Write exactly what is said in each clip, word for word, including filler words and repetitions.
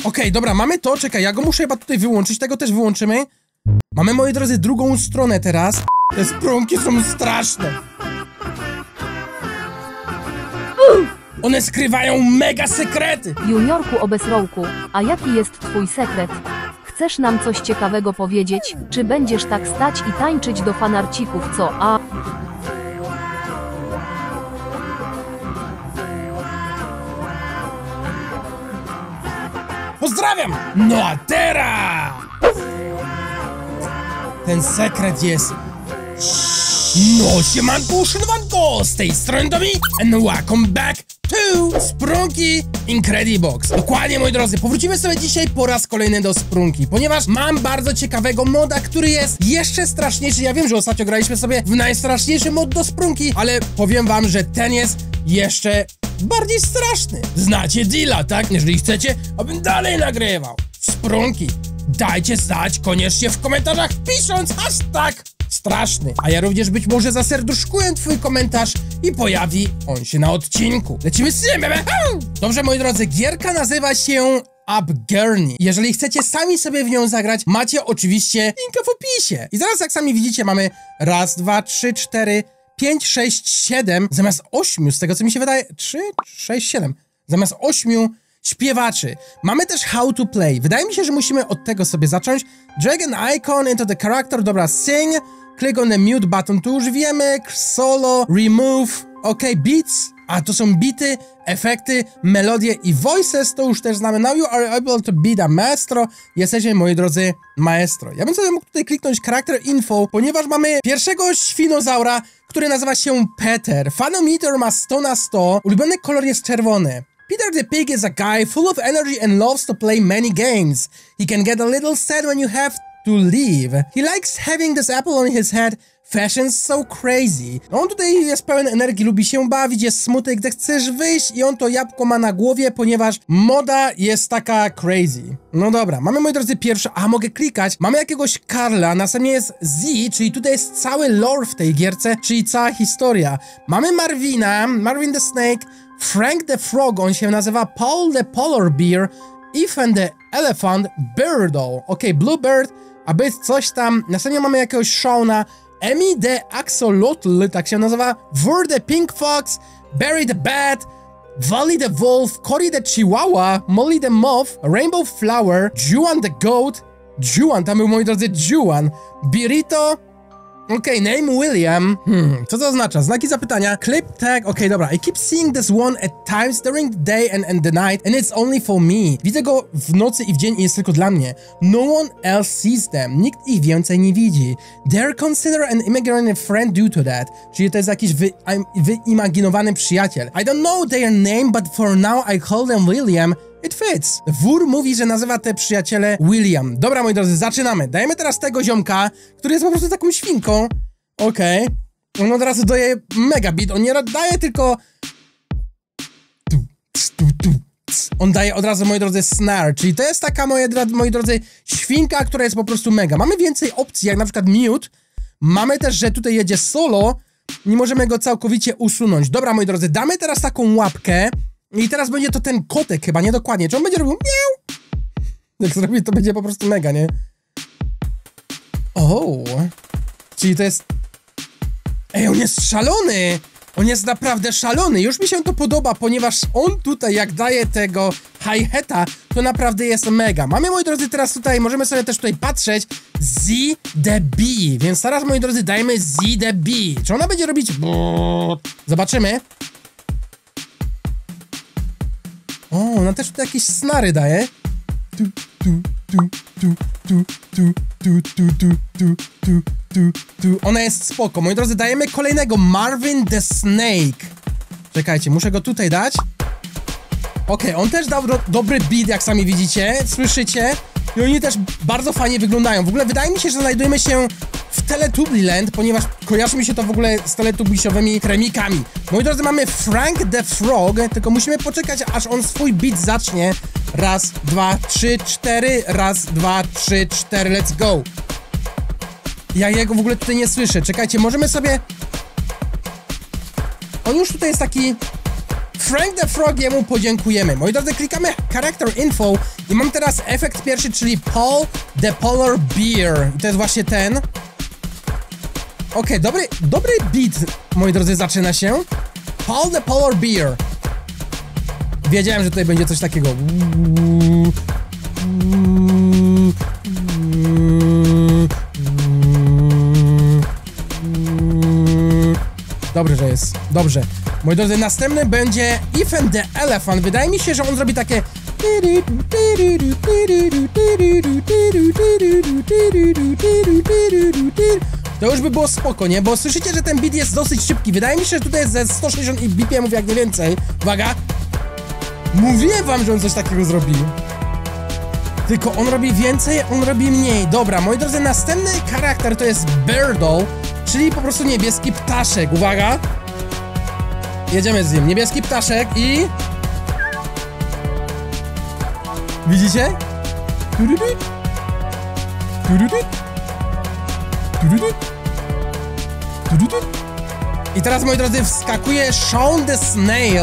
okay, dobra, mamy to, czekaj, ja go muszę chyba tutaj wyłączyć, tego też wyłączymy. Mamy, moi drodzy, drugą stronę teraz. Te sprunki są straszne. One skrywają mega sekrety. Juniorku obesrołku, a jaki jest twój sekret? Chcesz nam coś ciekawego powiedzieć? Czy będziesz tak stać i tańczyć do fanarcików, co? A... Pozdrawiam! No a teraz! Ten sekret jest... No siemanko, szanowanko! Z tej strony Domi and welcome back to Sprunki Incredibox. Dokładnie, moi drodzy, powrócimy sobie dzisiaj po raz kolejny do Sprunki, ponieważ mam bardzo ciekawego moda, który jest jeszcze straszniejszy. Ja wiem, że ostatnio graliśmy sobie w najstraszniejszy mod do Sprunki, ale powiem wam, że ten jest jeszcze bardziej straszny. Znacie deala, tak? Jeżeli chcecie, abym dalej nagrywał Sprunki, dajcie znać koniecznie w komentarzach, pisząc hashtag straszny, a ja również być może zaserduszkuję twój komentarz i pojawi on się na odcinku. Lecimy z tym, bebe! Dobrze, moi drodzy, gierka nazywa się Upjourney. Jeżeli chcecie sami sobie w nią zagrać, macie oczywiście linka w opisie. I zaraz, jak sami widzicie, mamy raz, dwa, trzy, cztery, pięć, sześć, siedem, zamiast ośmiu, z tego co mi się wydaje, trzy, sześć, siedem, zamiast ośmiu śpiewaczy. Mamy też how to play. Wydaje mi się, że musimy od tego sobie zacząć. Drag an icon into the character, dobra, sing, click on the mute button, tu już wiemy, solo, remove, ok, beats, a to są bity, efekty, melodie i voices, to już też znamy. Now you are able to be the maestro. Jesteśmy, moi drodzy, maestro. Ja bym sobie mógł tutaj kliknąć character info, ponieważ mamy pierwszego świnozaura, który nazywa się Peter. Fanometer ma sto na sto, ulubiony kolor jest czerwony. Peter the Pig is a guy full of energy and loves to play many games. He can get a little sad when you have to leave. He likes having this apple on his head. Fashion's so crazy. No on tutaj jest pełen energii, lubi się bawić, jest smutny, gdy chcesz wyjść i on to jabłko ma na głowie, ponieważ moda jest taka crazy. No dobra, mamy, moi drodzy, pierwsze... A, mogę klikać. Mamy jakiegoś Karla, następnie jest Z, czyli tutaj jest cały lore w tej gierce, czyli cała historia. Mamy Marvina, Marvin the Snake, Frank the Frog, on się nazywa Paul the Polar Bear, Ethan the Elephant, Birdo, ok, Bluebird, aby coś tam. Następnie mamy jakiegoś Shauna, Emmy the Axolotl, tak się nazywa, Vur the Pink Fox, Barry the Bat, Wally the Wolf, Cory the Chihuahua, Molly the Moth, Rainbow Flower, Juan the Goat, Juan, tam był, moi drodzy, Juan, Birito. Okej, okay, name William. Hmm, co to oznacza? Znaki zapytania. Clip tag. Okej, okay, dobra. I keep seeing this one at times during the day and, and the night, and it's only for me. Widzę go w nocy i w dzień i jest tylko dla mnie. No one else sees them. Nikt ich więcej nie widzi. They're considered an imaginary friend due to that. Czyli to jest jakiś wy, wyimaginowany przyjaciel. I don't know their name, but for now I call them William. It fits. Wór mówi, że nazywa te przyjaciele William. Dobra, moi drodzy, zaczynamy. Dajemy teraz tego ziomka, który jest po prostu taką świnką. Okej. Okay. On od razu daje mega beat. On nie daje tylko... On daje od razu, moi drodzy, snare. Czyli to jest taka, moje, moi drodzy, świnka, która jest po prostu mega. Mamy więcej opcji, jak na przykład mute. Mamy też, że tutaj jedzie solo. Nie możemy go całkowicie usunąć. Dobra, moi drodzy, damy teraz taką łapkę. I teraz będzie to ten kotek chyba, nie dokładnie. Czy on będzie robił miau? Jak zrobi, to będzie po prostu mega, nie? O, czyli to jest... Ej, on jest szalony! On jest naprawdę szalony. Już mi się to podoba, ponieważ on tutaj, jak daje tego hi-hata, to naprawdę jest mega. Mamy, moi drodzy, teraz tutaj, możemy sobie też tutaj patrzeć, Z the B. Więc teraz, moi drodzy, dajmy Z the B. Czy ona będzie robić... Zobaczymy. O, ona też tutaj jakieś snary daje. Tu, tu, tu, tu, tu, tu, tu, tu, tu, tu, tu, tu, tu. Ona jest spoko. Moi drodzy, dajemy kolejnego. Marvin the Snake. Czekajcie, muszę go tutaj dać. Okej, okay, on też dał do, dobry beat, jak sami widzicie. Słyszycie? I oni też bardzo fajnie wyglądają. W ogóle wydaje mi się, że znajdujemy się w Teletubbyland, ponieważ kojarzy mi się to w ogóle z teletubbisiowymi kremikami. Moi drodzy, mamy Frank the Frog, tylko musimy poczekać, aż on swój beat zacznie. Raz, dwa, trzy, cztery. Raz, dwa, trzy, cztery. Let's go. Ja jego w ogóle tutaj nie słyszę. Czekajcie, możemy sobie... On już tutaj jest taki... Frank the Frogiemu podziękujemy. Moi drodzy, klikamy Character Info i mam teraz efekt pierwszy, czyli Paul the Polar Bear. I to jest właśnie ten. Okej, okay, dobry, dobry beat, moi drodzy, zaczyna się. Paul the Polar Bear. Wiedziałem, że tutaj będzie coś takiego. Dobrze, że jest. Dobrze. Moi drodzy, następny będzie Ethan the Elephant. Wydaje mi się, że on zrobi takie... To już by było spoko, nie? Bo słyszycie, że ten beat jest dosyć szybki. Wydaje mi się, że tutaj jest ze sto sześćdziesiąt B P M-ów jak nie więcej. Uwaga! Mówiłem wam, że on coś takiego zrobi. Tylko on robi więcej, on robi mniej. Dobra, moi drodzy, następny charakter to jest Birdo, czyli po prostu niebieski ptaszek. Uwaga! Jedziemy z nim. Niebieski ptaszek i... Widzicie? I teraz, moi drodzy, wskakuje Shaun the Snail.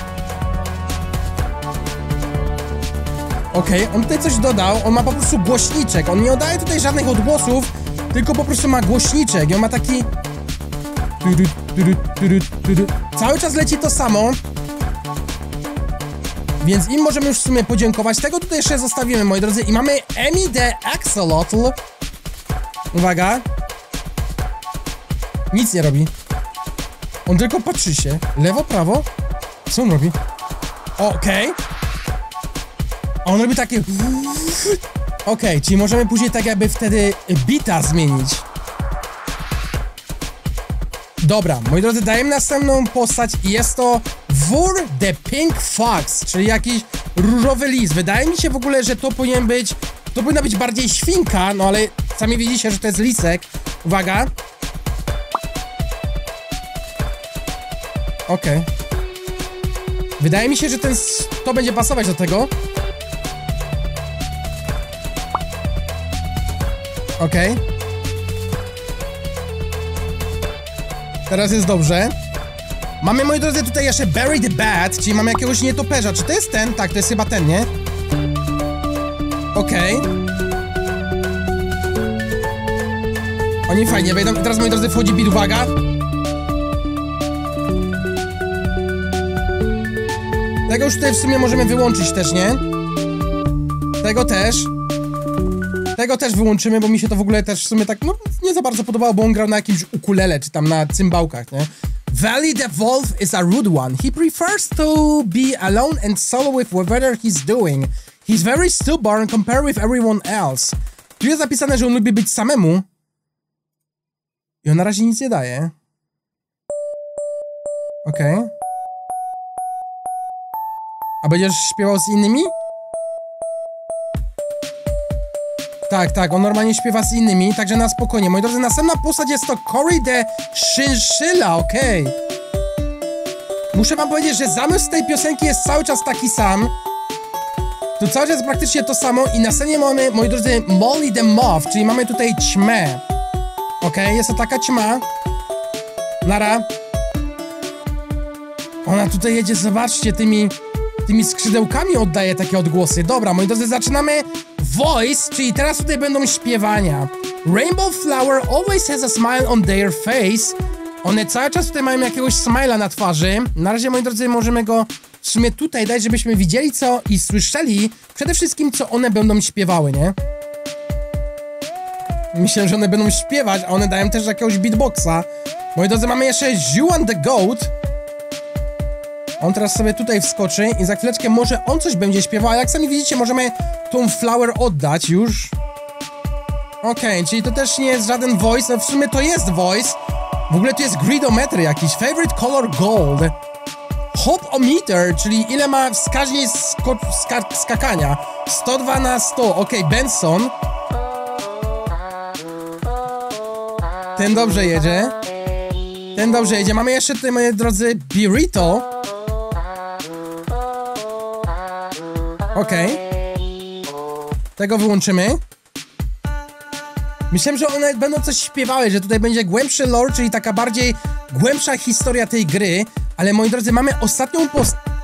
Okej, okay, on tutaj coś dodał, on ma po prostu głośniczek, on nie oddaje tutaj żadnych odgłosów, tylko po prostu ma głośniczek i on ma taki... Cały czas leci to samo, więc im możemy już w sumie podziękować. Tego tutaj jeszcze zostawimy, moi drodzy, i mamy Emi the Axolotl. Uwaga. Nic nie robi. On tylko patrzy się. Lewo, prawo. Co on robi? Okej. Okay. A on robi takie... Okej, okay, czyli możemy później tak jakby wtedy bita zmienić. Dobra, moi drodzy, dajemy następną postać i jest to Wór the Pink Fox, czyli jakiś różowy lis. Wydaje mi się w ogóle, że to powinien być... To powinna być bardziej świnka, no ale sami widzicie, że to jest lisek. Uwaga. Okej. Okay. Wydaje mi się, że ten... to będzie pasować do tego. Okej. Okay. Teraz jest dobrze. Mamy, moi drodzy, tutaj jeszcze Barry the Bat, czyli mamy jakiegoś nietoperza. Czy to jest ten? Tak, to jest chyba ten, nie? Okej. Okay. Oni fajnie wejdą. I teraz, moi drodzy, wchodzi beat, uwaga. Tego już tutaj w sumie możemy wyłączyć też, nie? Tego też. Tego też wyłączymy, bo mi się to w ogóle też w sumie tak, no, nie za bardzo podobało, bo on grał na jakimś ukulele, czy tam na cymbałkach, nie? Valley the Wolf is a rude one. He prefers to be alone and solo with whatever he's doing. He's very stubborn compared with everyone else. Tu jest zapisane, że on lubi być samemu. I on na razie nic nie daje. Okej. Okay. A będziesz śpiewał z innymi? Tak, tak, on normalnie śpiewa z innymi, także na spokojnie. Moi drodzy, następna postać jest to Cory the Chinchilla, okej. Okay. Muszę wam powiedzieć, że zamysł tej piosenki jest cały czas taki sam. Tu cały czas praktycznie to samo i na scenie mamy, moi drodzy, Molly the Moth, czyli mamy tutaj ćmę. Okej, okay, jest to taka ćma. Nara. Ona tutaj jedzie, zobaczcie, tymi... Tymi skrzydełkami oddaje takie odgłosy. Dobra, moi drodzy, zaczynamy voice, czyli teraz tutaj będą śpiewania. Rainbow Flower always has a smile on their face. One cały czas tutaj mają jakiegoś smile'a na twarzy. Na razie, moi drodzy, możemy go w sumie tutaj dać, żebyśmy widzieli co i słyszeli przede wszystkim, co one będą śpiewały, nie? Myślę, że one będą śpiewać, a one dają też jakiegoś beatboxa. Moi drodzy, mamy jeszcze Zhu and the Goat. On teraz sobie tutaj wskoczy i za chwileczkę może on coś będzie śpiewał, a jak sami widzicie, możemy tą flower oddać już. Okej, okay, czyli to też nie jest żaden voice, no w sumie to jest voice. W ogóle tu jest gridometry jakiś, favorite color gold. Hop-o-meter, czyli ile ma wskaźnik sko ska skakania. sto dwa na sto, okej, okay, Benson. Ten dobrze jedzie. Ten dobrze jedzie, mamy jeszcze tutaj, moi drodzy, Burrito. Okej. Okay. Tego wyłączymy. Myślałem, że one będą coś śpiewały, że tutaj będzie głębszy lore, czyli taka bardziej głębsza historia tej gry, ale moi drodzy, mamy ostatnią post...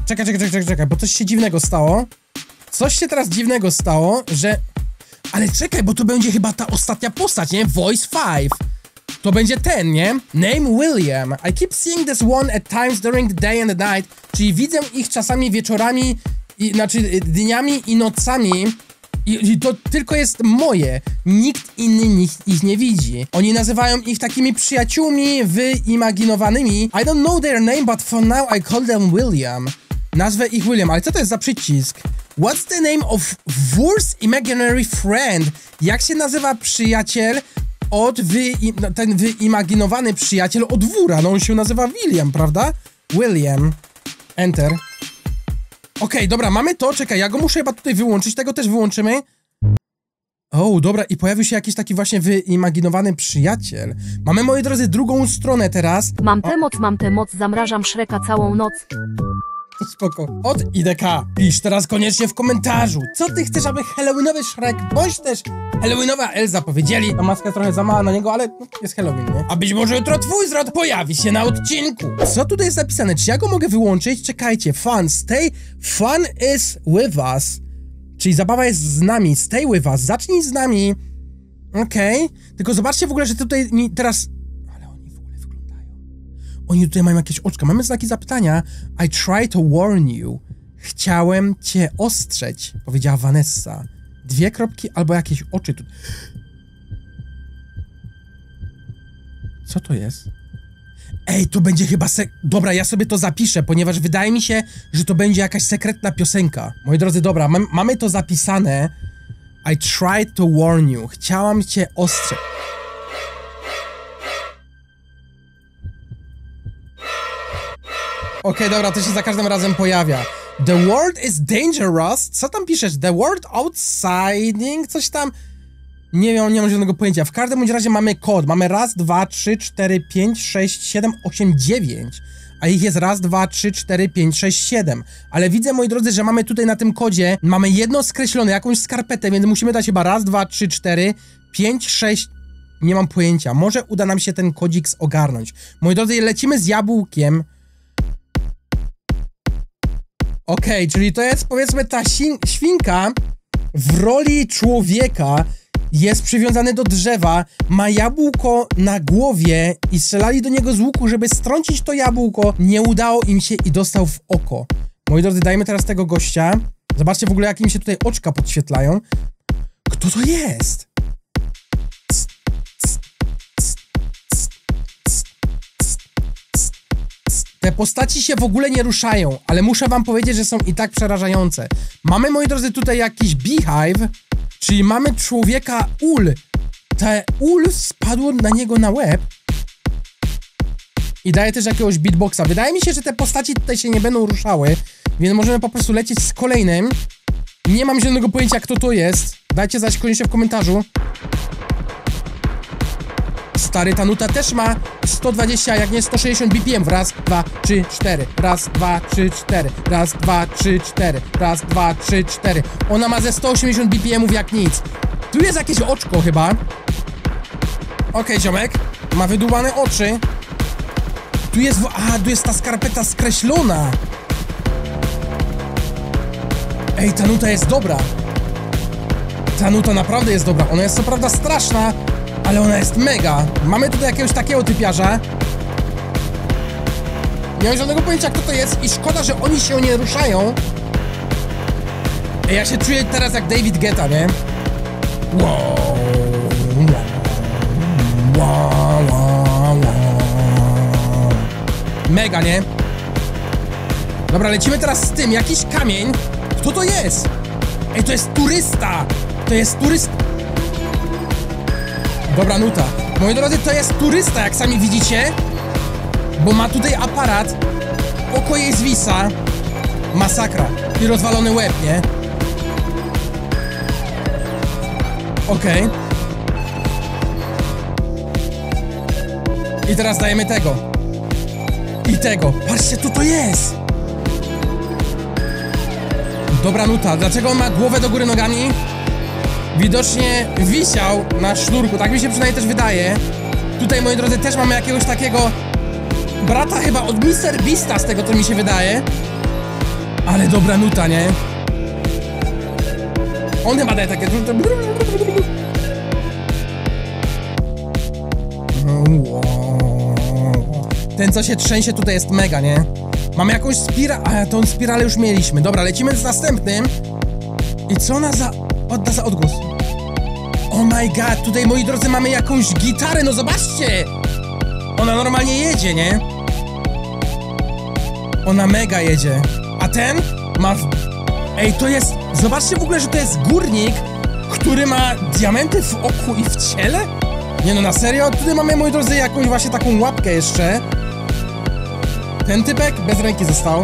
Czekaj, czekaj, czekaj, czekaj, bo coś się dziwnego stało. Coś się teraz dziwnego stało, że... Ale czekaj, bo to będzie chyba ta ostatnia postać, nie? Voice five. To będzie ten, nie? Name William. I keep seeing this one at times during the day and the night. Czyli widzę ich czasami wieczorami, i, znaczy dniami i nocami. I, I to tylko jest moje. Nikt inny ich, ich nie widzi. Oni nazywają ich takimi przyjaciółmi wyimaginowanymi. I don't know their name, but for now I call them William. Nazwę ich William, ale co to jest za przycisk? What's the name of Wur's imaginary friend? Jak się nazywa przyjaciel od wy... ten wyimaginowany przyjaciel od Wura? No on się nazywa William, prawda? William. Enter. Okej, okay, dobra, mamy to, czekaj, ja go muszę chyba tutaj wyłączyć, tego też wyłączymy. O, dobra, i pojawił się jakiś taki właśnie wyimaginowany przyjaciel. Mamy, moi drodzy, drugą stronę teraz. Mam tę moc, mam tę moc, zamrażam Shreka całą noc. Spoko. Od I D K. Pisz teraz koniecznie w komentarzu, co ty chcesz, aby halloweenowy Shrek, bądź też halloweenowa Elza powiedzieli. Ta maska trochę za mała na niego, ale no, jest Halloween, nie? A być może jutro twój zwrot pojawi się na odcinku. Co tutaj jest napisane? Czy ja go mogę wyłączyć? Czekajcie. Fun. Stay. Fun is with us. Czyli zabawa jest z nami. Stay with us. Zacznij z nami. Okej. Okay. Tylko zobaczcie w ogóle, że tutaj mi teraz... Oni tutaj mają jakieś oczka. Mamy znaki zapytania. I try to warn you. Chciałem cię ostrzec, powiedziała Vanessa. Dwie kropki albo jakieś oczy tu. Co to jest? Ej, to będzie chyba sek... Dobra, ja sobie to zapiszę, ponieważ wydaje mi się, że to będzie jakaś sekretna piosenka. Moi drodzy, dobra, mam, mamy to zapisane. I tried to warn you. Chciałam cię ostrzec. Okej, okay, dobra, to się za każdym razem pojawia. The world is dangerous. Co tam piszesz? The world outsiding? Coś tam... Nie wiem, nie mam żadnego pojęcia. W każdym bądź razie mamy kod. Mamy raz, dwa, trzy, cztery, pięć, sześć, siedem, osiem, dziewięć. A ich jest raz, dwa, trzy, cztery, pięć, sześć, siedem. Ale widzę, moi drodzy, że mamy tutaj na tym kodzie, mamy jedno skreślone, jakąś skarpetę, więc musimy dać chyba raz, dwa, trzy, cztery, pięć, sześć... Nie mam pojęcia. Może uda nam się ten kodzik ogarnąć. Moi drodzy, lecimy z jabłkiem. Okej, okay, czyli to jest, powiedzmy, ta świnka w roli człowieka, jest przywiązany do drzewa, ma jabłko na głowie i strzelali do niego z łuku, żeby strącić to jabłko. Nie udało im się i dostał w oko. Moi drodzy, dajmy teraz tego gościa. Zobaczcie w ogóle, jak im się tutaj oczka podświetlają. Kto to jest? Te postaci się w ogóle nie ruszają, ale muszę wam powiedzieć, że są i tak przerażające. Mamy, moi drodzy, tutaj jakiś beehive, czyli mamy człowieka ul. Te ul spadło na niego na łeb i daje też jakiegoś beatboxa. Wydaje mi się, że te postaci tutaj się nie będą ruszały, więc możemy po prostu lecieć z kolejnym. Nie mam żadnego pojęcia, kto to jest. Dajcie znać koniecznie w komentarzu. Stary, ta nuta też ma sto dwadzieścia, jak nie sto sześćdziesiąt B P M. Raz, dwa, trzy, cztery. Raz, dwa, trzy, cztery. Raz, dwa, trzy, cztery. Raz, dwa, trzy, cztery. Ona ma ze sto osiemdziesiąt B P M-ów jak nic. Tu jest jakieś oczko chyba. Okej, okay, ziomek. Ma wydłubane oczy. Tu jest... A, tu jest ta skarpeta skreślona. Ej, ta nuta jest dobra. Ta nuta naprawdę jest dobra. Ona jest co prawda straszna, ale ona jest mega. Mamy tutaj jakiegoś takiego typiarza. Nie mam żadnego pojęcia, kto to jest i szkoda, że oni się nie ruszają. Ej, ja się czuję teraz jak David Guetta, nie? Wow, wow, wow, wow. Mega, nie? Dobra, lecimy teraz z tym. Jakiś kamień. Kto to jest? Ej, to jest turysta. To jest turysta. Dobra nuta. Moi drodzy, to jest turysta, jak sami widzicie. Bo ma tutaj aparat. Oko jej zwisa. Masakra. I rozwalony łeb, nie? Okej. Okay. I teraz dajemy tego. I tego. Patrzcie, tu to jest. Dobra nuta. Dlaczego on ma głowę do góry nogami? Widocznie wisiał na sznurku, tak mi się przynajmniej też wydaje. Tutaj, moi drodzy, też mamy jakiegoś takiego brata chyba od mister Beasta, z tego co mi się wydaje. Ale dobra nuta, nie? On chyba daje takie... Ten, co się trzęsie, tutaj jest mega, nie? Mamy jakąś spiralę... A, tą spiralę już mieliśmy. Dobra, lecimy z następnym. I co ona za... odda za odgłos? Oh my god, tutaj, moi drodzy, mamy jakąś gitarę, no zobaczcie! Ona normalnie jedzie, nie? Ona mega jedzie. A ten ma... W... Ej, to jest... Zobaczcie w ogóle, że to jest górnik, który ma diamenty w oku i w ciele? Nie no, na serio? Tutaj mamy, moi drodzy, jakąś właśnie taką łapkę jeszcze. Ten typek bez ręki został.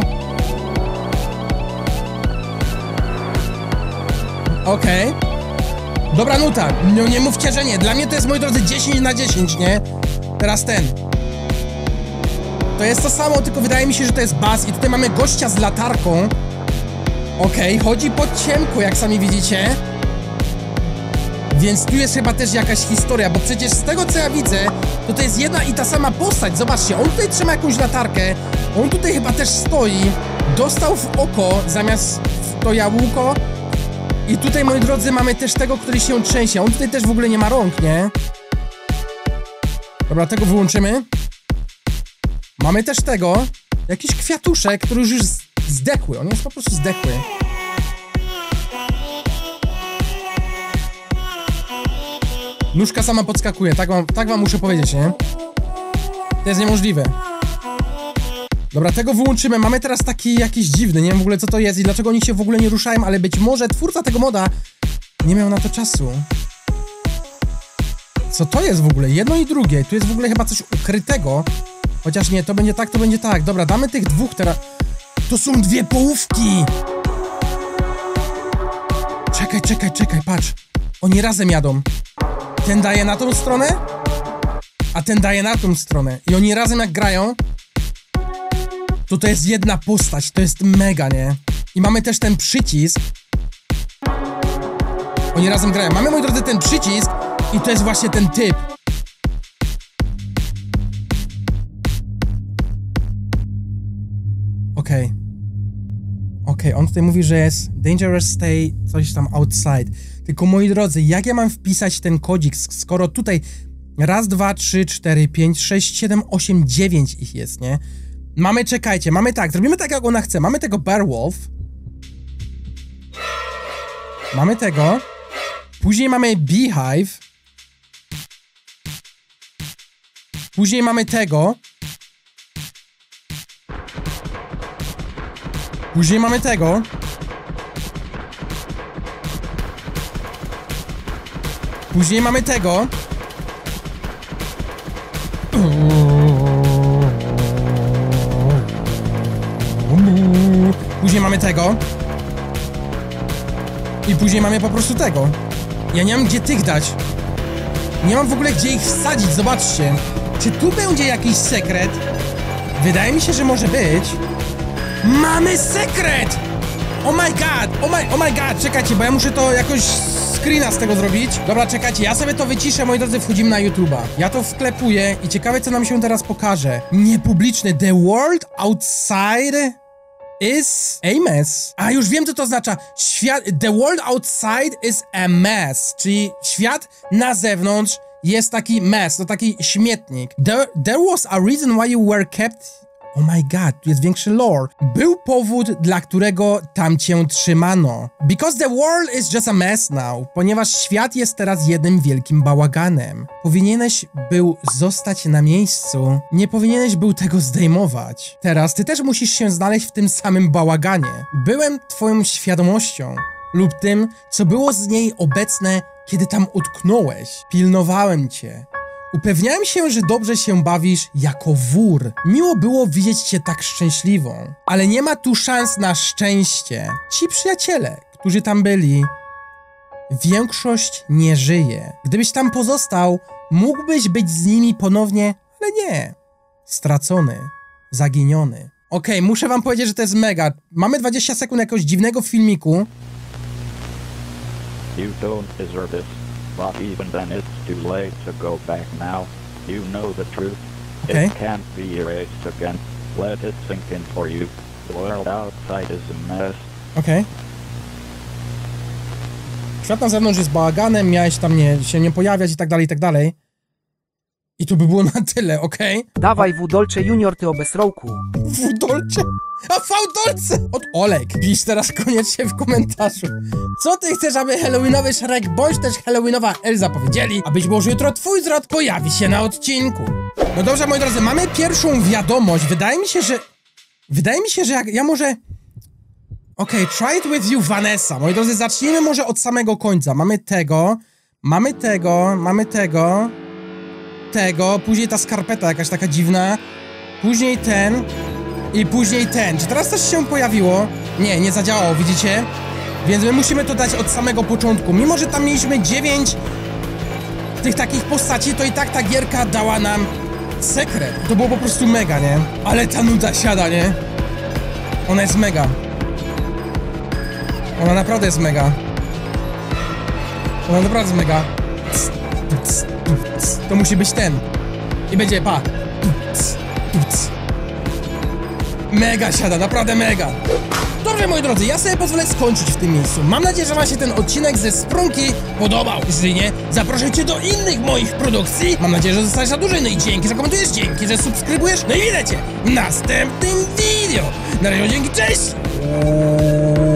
Okej. Okay. Dobra nuta. No nie mówcie, że nie. Dla mnie to jest, moi drodzy, dziesięć na dziesięć, nie? Teraz ten. To jest to samo, tylko wydaje mi się, że to jest bas. I tutaj mamy gościa z latarką. Okej, okay. Chodzi po ciemku, jak sami widzicie. Więc tu jest chyba też jakaś historia, bo przecież z tego, co ja widzę, to to jest jedna i ta sama postać. Zobaczcie, on tutaj trzyma jakąś latarkę. On tutaj chyba też stoi. Dostał w oko zamiast w to jabłko. I tutaj, moi drodzy, mamy też tego, który się trzęsie. On tutaj też w ogóle nie ma rąk, nie? Dobra, tego wyłączymy. Mamy też tego. Jakiś kwiatuszek, który już już zdechły. On jest po prostu zdechły. Nóżka sama podskakuje, tak wam, tak wam muszę powiedzieć, nie? To jest niemożliwe. Dobra, tego wyłączymy. Mamy teraz taki jakiś dziwny, nie wiem w ogóle co to jest i dlaczego oni się w ogóle nie ruszają, ale być może twórca tego moda nie miał na to czasu. Co to jest w ogóle? Jedno i drugie. Tu jest w ogóle chyba coś ukrytego. Chociaż nie, to będzie tak, to będzie tak. Dobra, damy tych dwóch teraz. To są dwie połówki! Czekaj, czekaj, czekaj, patrz. Oni razem jadą. Ten daje na tą stronę, a ten daje na tą stronę. I oni razem jak grają, to to jest jedna postać. To jest mega, nie? I mamy też ten przycisk. Oni razem grają. Mamy, moi drodzy, ten przycisk i to jest właśnie ten typ. Okej. Okay. Okej, okay, on tutaj mówi, że jest dangerous stay, coś tam outside. Tylko, moi drodzy, jak ja mam wpisać ten kodzik, skoro tutaj raz, dwa, trzy, cztery, pięć, sześć, siedem, osiem, dziewięć ich jest, nie? Mamy, czekajcie, mamy tak, zrobimy tak, jak ona chce. Mamy tego Bearwolf. Mamy tego. Później mamy Beehive. Później mamy tego. Później mamy tego. Później mamy tego. Później mamy tego. I później mamy po prostu tego. Ja nie mam gdzie tych dać. Nie mam w ogóle gdzie ich wsadzić, zobaczcie. Czy tu będzie jakiś sekret? Wydaje mi się, że może być. Mamy sekret! Oh my god, oh my, oh my god, czekajcie, bo ja muszę to jakoś screena z tego zrobić. Dobra, czekajcie, ja sobie to wyciszę, moi drodzy, wchodzimy na YouTube'a. Ja to wklepuję i ciekawe, co nam się teraz pokaże. Niepubliczny, the world outside is a mess. A, już wiem, co to oznacza. Świat, the world outside is a mess, czyli świat na zewnątrz jest taki mess, to taki śmietnik. There, there was a reason why you were kept... Oh my god, tu jest większy lore. Był powód, dla którego tam cię trzymano. Because the world is just a mess now. Ponieważ świat jest teraz jednym wielkim bałaganem. Powinieneś był zostać na miejscu. Nie powinieneś był tego zdejmować. Teraz ty też musisz się znaleźć w tym samym bałaganie. Byłem twoją świadomością. Lub tym, co było z niej obecne, kiedy tam utknąłeś. Pilnowałem cię. Upewniałem się, że dobrze się bawisz jako wór. Miło było widzieć cię tak szczęśliwą. Ale nie ma tu szans na szczęście. Ci przyjaciele, którzy tam byli, większość nie żyje. Gdybyś tam pozostał, mógłbyś być z nimi ponownie, ale nie. Stracony. Zaginiony. Okej, okay, muszę wam powiedzieć, że to jest mega. Mamy dwadzieścia sekund jakiegoś dziwnego filmiku. You don't deserve it. But even then it's too late to go back now. You know the truth. Okay. It can't be erased again. Let it sink in for you. The world outside is a mess. Okej. Okay. Świat na zewnątrz jest bałaganem, miałeś tam nie, się nie pojawiać i tak dalej, i tak dalej. I to by było na tyle, okej? Okay? Dawaj Wudolcze Junior, ty o bezrołku. Wudolcze? A Fałdolce! Od Olek. Pisz teraz koniecznie w komentarzu. Co ty chcesz, aby halloweenowy Shrek bądź też halloweenowa Elza powiedzieli, a być może jutro twój zwrot pojawi się na odcinku. No dobrze, moi drodzy, mamy pierwszą wiadomość. Wydaje mi się, że... Wydaje mi się, że jak ja może... Okej, okay, try it with you, Vanessa. Moi drodzy, zacznijmy może od samego końca. Mamy tego, mamy tego, mamy tego, tego, później ta skarpeta jakaś taka dziwna, później ten i później ten. Czy teraz coś się pojawiło? Nie, nie zadziałało, widzicie? Więc my musimy to dać od samego początku. Mimo że tam mieliśmy dziewięć tych takich postaci, to i tak ta gierka dała nam sekret. To było po prostu mega, nie? Ale ta nuda siada, nie? Ona jest mega. Ona naprawdę jest mega. Ona naprawdę jest mega. To musi być ten. I będzie, pa. Mega siada, naprawdę mega. Dobrze, moi drodzy, ja sobie pozwolę skończyć w tym miejscu. Mam nadzieję, że wam się ten odcinek ze Sprunki podobał. Jeżeli nie, zaproszę cię do innych moich produkcji. Mam nadzieję, że zostaniesz na dłużej. No i dzięki, że komentujesz, dzięki, że subskrybujesz. No i widzę cię w następnym video. Na razie, dzięki, cześć!